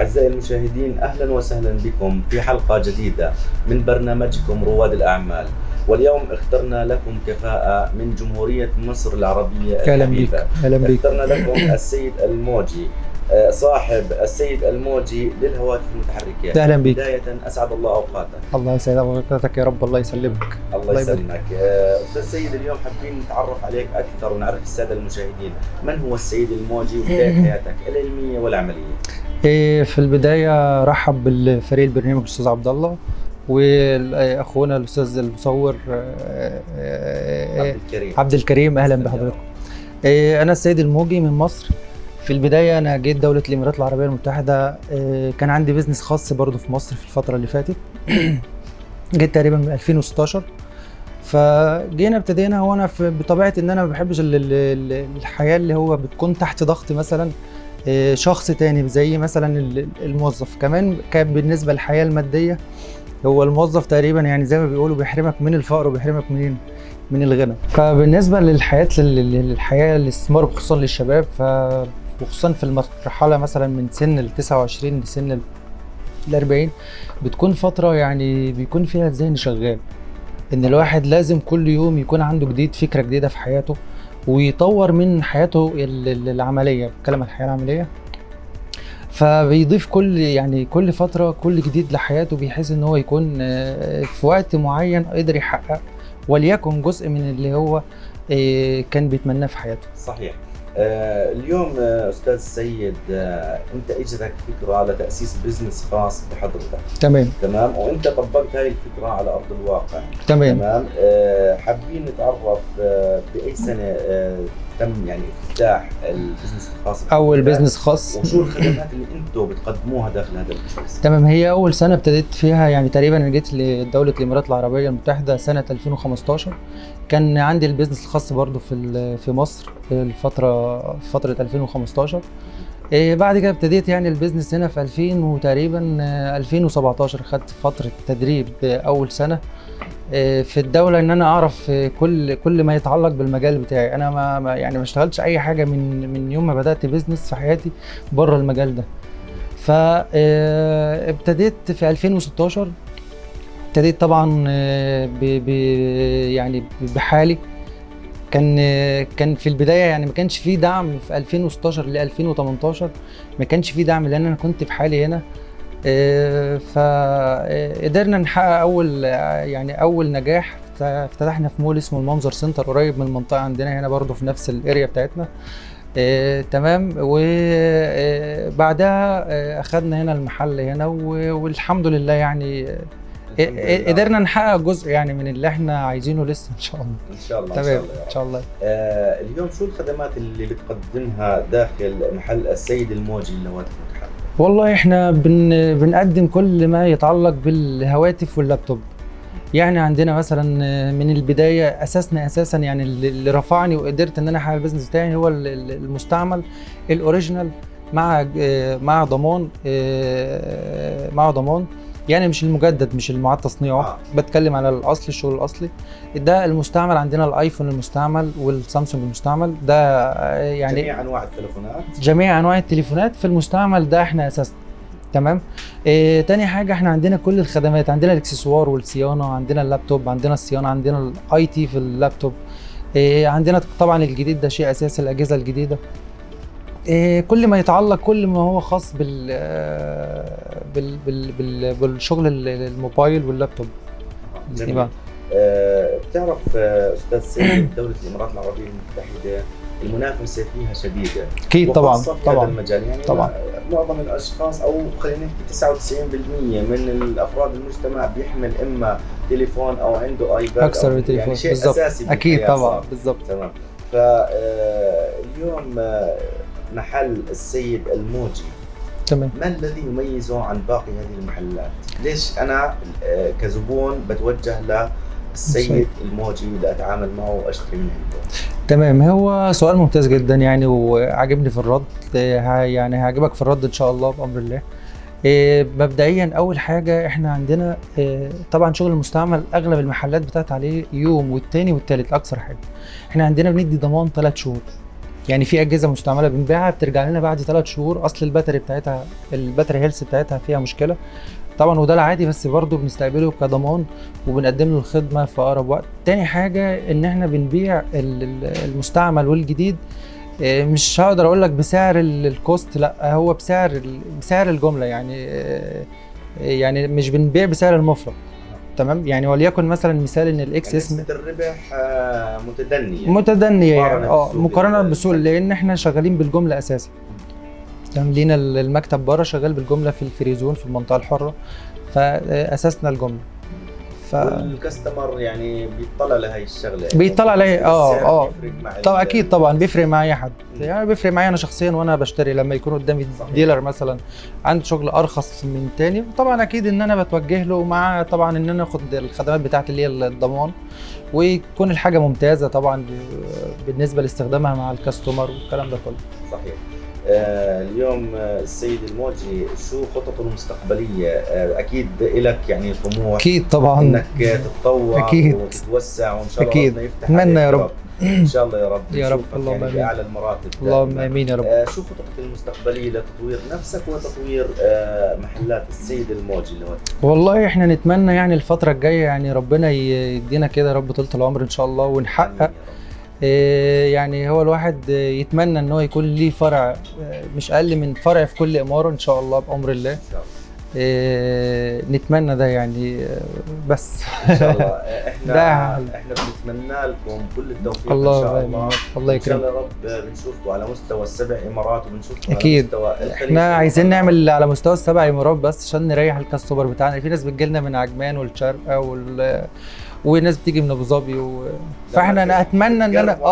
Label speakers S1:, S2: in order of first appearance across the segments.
S1: أعزائي المشاهدين، أهلا وسهلا بكم في حلقة جديدة من برنامجكم رواد الأعمال. واليوم اخترنا لكم كفاءة من جمهورية مصر العربية الحبيبة.
S2: أهلا بك.
S1: اخترنا لكم السيد الموجي، صاحب السيد الموجي للهواتف المتحركة.
S2: أهلا بك.
S1: بداية أسعد الله أوقاتك.
S2: الله يسعد أوقاتك يا رب، الله يسلمك.
S1: الله يسلمك. أستاذ سيد، اليوم حابين نتعرف عليك أكثر ونعرف السادة المشاهدين من هو السيد الموجي وبداية حياتك العلمية والعملية.
S2: في البداية رحب بالفريق البرنامج الأستاذ عبد الله وأخونا الأستاذ المصور عبد الكريم. أهلا بحضرتك. أنا السيد الموجي من مصر. في البداية أنا جيت دولة الإمارات العربية المتحدة، كان عندي بيزنس خاص برضو في مصر في الفترة اللي فاتت. جيت تقريبا من 2016. فجينا ابتدينا، وانا بطبيعه ان انا ما بحبش الحياه اللي هو بتكون تحت ضغط مثلا شخص تاني زي مثلا الموظف. كمان كان بالنسبه للحياه الماديه، هو الموظف تقريبا يعني زي ما بيقولوا بيحرمك من الفقر وبيحرمك من الغنى. فبالنسبه للحياه الاستثمار خصوصا للشباب، وخصوصا في المرحله مثلا من سن ال 29 لسن ال 40 بتكون فتره يعني بيكون فيها الذهن شغال، ان الواحد لازم كل يوم يكون عنده جديد، فكره جديده في حياته، ويطور من حياته العمليه. بتكلم عن الحياه العمليه، فبيضيف كل فتره كل جديد لحياته، بحيث ان هو يكون في وقت معين قدر يحقق وليكن جزء من اللي هو كان بيتمناه في حياته.
S1: صحيح. اليوم أستاذ سيد، أنت إجتك فكرة على تأسيس بزنس خاص بحضرتك. تمام. وأنت طبقت هاي الفكرة على أرض الواقع. تمام. حابين نتعرف بأي سنة تم يعني افتتاح البزنس الخاص؟
S2: أول بزنس خاص.
S1: وشو الخدمات اللي أنتم بتقدموها داخل هذا البزنس؟
S2: تمام. هي أول سنة ابتديت فيها يعني تقريبا أنا جيت لدولة الإمارات العربية المتحدة سنة 2015. كان عندي البيزنس الخاص برضو في مصر في فترة 2015. بعد كده ابتديت يعني البيزنس هنا في 2000 وتقريبا 2017. خدت فترة تدريب أول سنة في الدولة ان انا اعرف كل ما يتعلق بالمجال بتاعي. انا ما اشتغلتش اي حاجة من يوم ما بدأت بيزنس في حياتي بره المجال ده. فابتديت في 2016. ابتديت طبعا يعني بحالي. كان في البدايه يعني ما كانش في دعم في 2016 ل 2018. ما كانش في دعم لان انا كنت في حالي هنا. فقدرنا نحقق اول نجاح. افتتحنا في مول اسمه المنظر سنتر قريب من المنطقه عندنا هنا برضو في نفس الاريا بتاعتنا. تمام. وبعدها اخذنا هنا المحل هنا، والحمد لله يعني قدرنا نحقق جزء يعني من اللي احنا عايزينه لسه ان شاء الله.
S1: ان شاء الله.
S2: تمام. ان شاء الله.
S1: اليوم شو الخدمات اللي بتقدمها داخل محل السيد الموجي للهواتف المتحركة؟
S2: والله احنا بنقدم كل ما يتعلق بالهواتف واللابتوب. يعني عندنا مثلا من البدايه اساسا يعني اللي رفعني وقدرت ان انا احقق البيزنس بتاعي هو المستعمل الاوريجينال مع ضمان. يعني مش المجدد، مش المعاد تصنيعه. بتكلم على الاصل، الشغل الاصلي. ده المستعمل عندنا الايفون المستعمل والسامسونج المستعمل. ده يعني جميع انواع التليفونات في المستعمل ده احنا اساسا. تمام. تاني حاجه احنا عندنا كل الخدمات، عندنا الاكسسوار والصيانه، عندنا اللابتوب، عندنا الصيانه، عندنا الاي تي في اللابتوب. عندنا طبعا الجديد ده شيء اساسي، الاجهزه الجديده. كل ما يتعلق، كل ما هو خاص بالشغل الموبايل واللابتوب.
S1: جميل. بتعرف استاذ سيد، دولة الامارات العربية المتحدة المنافسة فيها شديدة.
S2: اكيد طبعا.
S1: في هذا المجال يعني طبعا معظم الاشخاص او خلينا نحكي 99% من الافراد المجتمع بيحمل اما تليفون او عنده ايباد
S2: اكثر من تليفون.
S1: يعني شيء
S2: بالزبط.
S1: اساسي.
S2: اكيد طبعا. بالضبط.
S1: تمام. فاليوم محل السيد الموجي،
S2: تمام،
S1: ما الذي يميزه عن باقي هذه المحلات؟ ليش انا كزبون بتوجه للسيد الموجي لاتعامل معه واشتري من عنده؟
S2: تمام. هو سؤال ممتاز جدا يعني، وعجبني في الرد. يعني هيعجبك في الرد ان شاء الله بامر الله. مبدئيا اول حاجه احنا عندنا طبعا شغل المستعمل اغلب المحلات بتاعت عليه يوم والتاني والتالت اكثر حاجه. احنا عندنا بندي ضمان 3 شهور. يعني في اجهزه مستعمله بنبيعها بترجع لنا بعد 3 شهور، اصل الباتري بتاعتها الباتري هيلث بتاعتها فيها مشكله طبعا، وده العادي، بس برضه بنستقبله كضمان وبنقدم له الخدمه في اقرب وقت. تاني حاجه ان احنا بنبيع المستعمل والجديد، مش هقدر اقول لك بسعر الكوست، لا هو بسعر الجمله، يعني مش بنبيع بسعر المفرط. تمام، يعني وليكن مثلا مثال ان الاكس اسم
S1: نسبة الربح
S2: متدنيه يعني مقارنه بالسوق، لان احنا شغالين بالجمله اساسا. تمام، لينا المكتب بره شغال بالجمله في الفريزون في المنطقه الحره، فاساسنا الجمله.
S1: والكاستمر يعني بيطلع لهي الشغله،
S2: بيطلع عليها طبعا اكيد طبعا بيفرق مع اي حد، يعني بيفرق معايا انا شخصيا وانا بشتري، لما يكون قدامي ديلر مثلا عنده شغل ارخص من تاني، طبعا اكيد ان انا بتوجه له، مع طبعا ان انا اخد الخدمات بتاعتي اللي هي الضمان، ويكون الحاجه ممتازه طبعا بالنسبه لاستخدامها مع الكاستمر والكلام ده كله.
S1: صحيح. اليوم السيد الموجي شو خططه المستقبليه؟ اكيد لك يعني طموح،
S2: اكيد طبعا
S1: انك تتطور
S2: أكيد
S1: وتتوسع، وان شاء الله
S2: اكيد
S1: يفتح
S2: اتمنى يا رب
S1: ان شاء الله يا رب.
S2: يا رب اللهم
S1: يعني باعلى المراتب.
S2: اللهم امين يا رب.
S1: شو خططك المستقبليه لتطوير نفسك وتطوير محلات السيد الموجي اللي هو؟
S2: والله احنا نتمنى يعني الفتره الجايه يعني ربنا يدينا كده يا رب طولة العمر ان شاء الله ونحقق. يعني هو الواحد يتمنى ان هو يكون ليه فرع، مش اقل من فرع في كل اماره ان شاء الله بامر الله. ان شاء الله. نتمنى ده يعني، بس
S1: ان شاء الله. احنا بنتمنى لكم كل التوفيق ان شاء الله.
S2: الله يكرمك.
S1: ان شاء الله يا رب بنشوفكم على مستوى السبع امارات، وبنشوفكم
S2: اكيد
S1: على مستوى الخليج.
S2: احنا عايزين نعمل على مستوى السبع امارات بس عشان نريح الكاستمر بتاعنا. في ناس بتجي لنا من عجمان والشارقه وناس بتيجي من ابو ظبي فاحنا اتمنى ان انا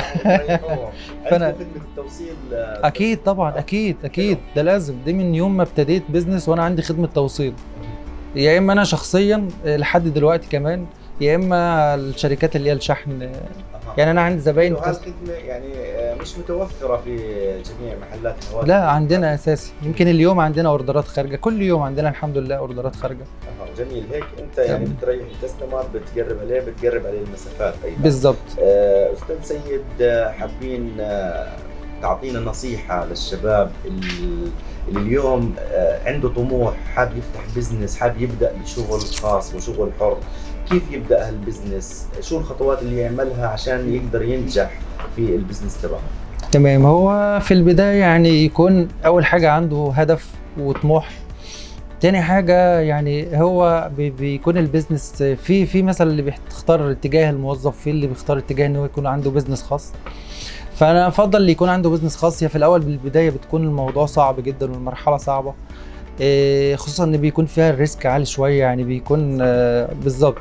S1: فانا خدمه التوصيل
S2: اكيد طبعا اكيد ده لازم، دي من يوم ما ابتديت بزنس وانا عندي خدمه توصيل، يا اما انا شخصيا لحد دلوقتي كمان، يا اما الشركات اللي هي الشحن. يعني انا عندي زباين
S1: الخدمه يعني مش متوفره في جميع محلات الهواتف.
S2: لا عندنا اساسي، يمكن اليوم عندنا اوردرات خارجه، كل يوم عندنا الحمد لله اوردرات خارجه.
S1: جميل. هيك انت يعني بتريح الكاستمر، بتقرب عليه المسافات ايضا.
S2: بالضبط.
S1: استاذ سيد، حابين تعطينا نصيحه للشباب اللي اليوم عنده طموح، حاب يفتح بزنس، حاب يبدا بشغل خاص وشغل حر، كيف يبدا هالبزنس؟ شو الخطوات اللي يعملها عشان يقدر ينجح في البزنس تبعه؟
S2: تمام، هو في البدايه يعني يكون اول حاجه عنده هدف وطموح. تاني حاجه يعني هو بيكون البيزنس في مثلا اللي بيختار اتجاه الموظف، في اللي بيختار اتجاه ان هو يكون عنده بيزنس خاص. فانا افضل اللي يكون عنده بيزنس خاص. هي في الاول بالبدايه بتكون الموضوع صعب جدا والمرحله صعبه، خصوصا ان بيكون فيها الريسك عالي شويه، يعني بيكون بالظبط.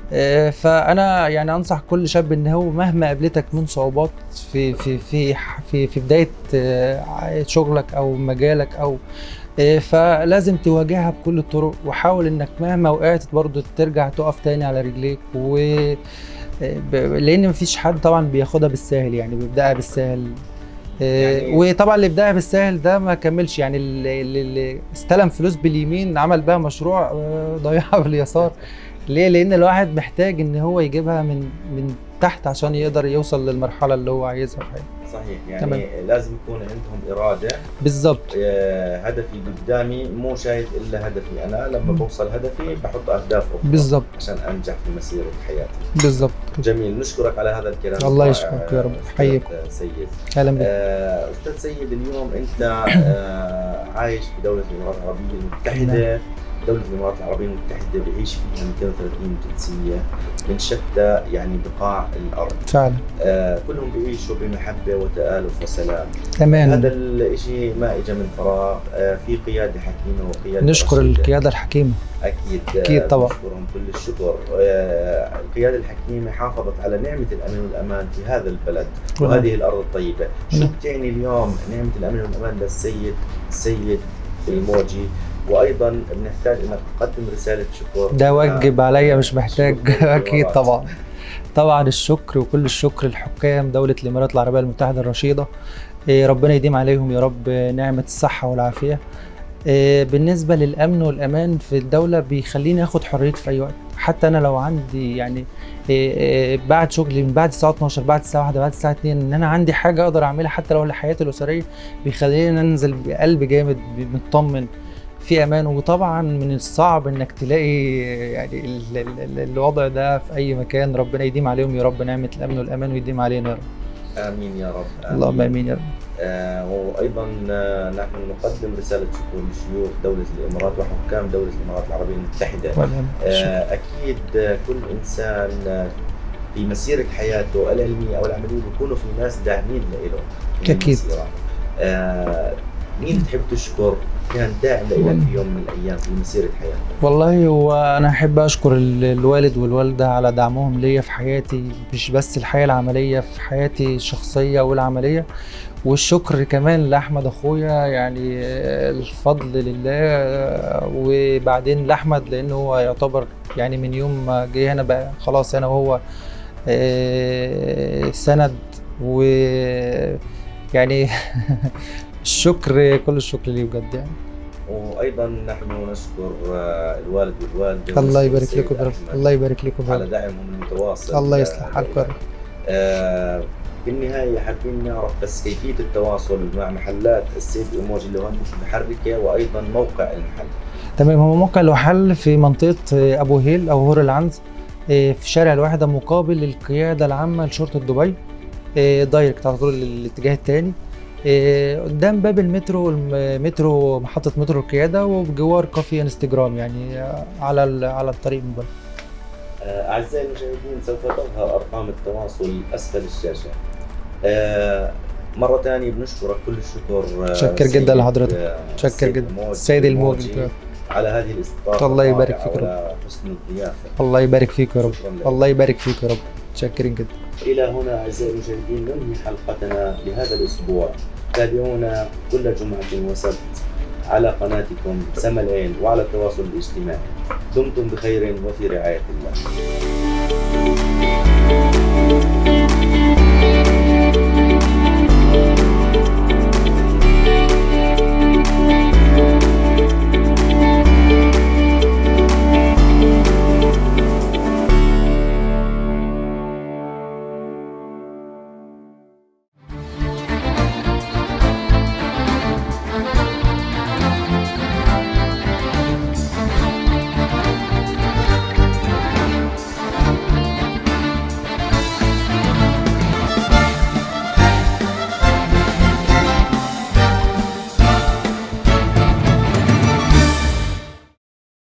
S2: فانا يعني انصح كل شاب ان هو مهما قابلتك من صعوبات في في في في في بدايه شغلك او مجالك او فلازم تواجهها بكل الطرق، وحاول انك مهما وقعت برضو ترجع تقف تاني على رجليك، لان مفيش حد طبعا بياخدها بالساهل، يعني بيبداها بالساهل. يعني وطبعا اللي بداها بالساهل ده ما كملش، يعني اللي استلم فلوس باليمين عمل بها مشروع ضيعها باليسار. ليه؟ لان الواحد محتاج ان هو يجيبها من تحت عشان يقدر يوصل للمرحله اللي هو عايزها.
S1: صحيح، يعني تمام. لازم يكون عندهم اراده.
S2: بالظبط.
S1: هدفي قدامي، مو شايف الا هدفي انا، لما بوصل هدفي بحط اهداف اخرى
S2: بالظبط
S1: عشان انجح في مسيره حياتي.
S2: بالظبط.
S1: جميل، نشكرك على هذا الكلام.
S2: الله يشكرك يا رب. حييك
S1: سيد.
S2: اهلا بك.
S1: استاذ سيد، اليوم انت عايش في دوله الامارات العربيه المتحده. دولة الإمارات العربية المتحدة بيعيش فيها 230 جنسية من شتى يعني بقاع الأرض.
S2: فعلا.
S1: كلهم بيعيشوا بمحبة وتآلف وسلام.
S2: تمام.
S1: هذا الشيء ما إجا من فراغ، في قيادة حكيمة وقيادة
S2: نشكر رشيدة. القيادة الحكيمة.
S1: أكيد
S2: طبعا.
S1: نشكرهم كل الشكر. القيادة الحكيمة حافظت على نعمة الأمن والأمان في هذا البلد وهذه الأرض الطيبة. شو بتعني اليوم نعمة الأمن والأمان للسيد الموجي؟ وايضا بنحتاج انك تقدم رساله شكر.
S2: ده واجب عليا مش محتاج. اكيد طبعا الشكر وكل الشكر لحكام دوله الامارات العربيه المتحده الرشيده، ربنا يديم عليهم يا رب نعمه الصحه والعافيه. بالنسبه للامن والامان في الدوله بيخليني اخد حريتي في اي وقت، حتى انا لو عندي يعني بعد شغلي من بعد الساعه 12 بعد الساعه 1 بعد الساعه 2 ان انا عندي حاجه اقدر اعملها حتى لو لحياتي الاسريه، بيخليني انزل بقلب جامد مطمن في امان. وطبعا من الصعب انك تلاقي يعني الوضع ده في اي مكان. ربنا يديم عليهم يا رب نعمه الامن والامان ويديم علينا يا رب.
S1: امين يا رب.
S2: اللهم امين يا رب.
S1: وايضا نحن نقدم رساله شكر لشيوخ دوله الامارات وحكام دوله الامارات العربيه المتحده. اكيد كل انسان في مسيره حياته العلميه او العمليه بيكونوا في ناس داعمين له.
S2: اكيد.
S1: مين بتحب تشكر كان داعم لك في يوم من الايام في مسيره حياتك؟
S2: والله وانا احب اشكر الوالد والوالده على دعمهم ليا في حياتي، مش بس الحياه العمليه، في حياتي الشخصيه والعمليه. والشكر كمان لاحمد اخويا، يعني الفضل لله، وبعدين لاحمد لانه هو يعتبر يعني من يوم ما جه هنا بقى خلاص انا وهو سند، ويعني الشكر كل الشكر ليه بجد يعني.
S1: وايضا نحن نشكر الوالد والوالده.
S2: الله يبارك لكم يا رب. الله يبارك لكم
S1: على دعمهم المتواصل.
S2: الله يصلح حالكم يا رب.
S1: في النهايه حابين نعرف بس كيفيه التواصل مع محلات السيد ايموجي اللي هون متحركه، وايضا موقع المحل.
S2: تمام، هو موقع المحل في منطقه ابو هيل او هور العنز في شارع الواحده مقابل القياده العامه لشرطه دبي، دايركت على طول الاتجاه الثاني، قدام باب المترو محطة مترو القيادة، وبجوار كافي انستجرام يعني على الطريق المباشر.
S1: أعزائي المشاهدين سوف تظهر أرقام التواصل أسفل الشاشة. مرة ثانية بنشكرك كل الشكر.
S2: شكر جدا لحضرتك. شكر جدا السيد الموجي
S1: على هذه الاستضافة.
S2: الله يبارك فيك يا رب.
S1: حسن الضيافة.
S2: الله يبارك فيك يا رب. الله يبارك فيك يا رب. شكرين جدا.
S1: إلى هنا أعزائي المشاهدين ننهي حلقتنا لهذا الأسبوع. تابعونا كل جمعة وسبت على قناتكم سما العين وعلى التواصل الاجتماعي. دمتم بخير وفي رعاية الله.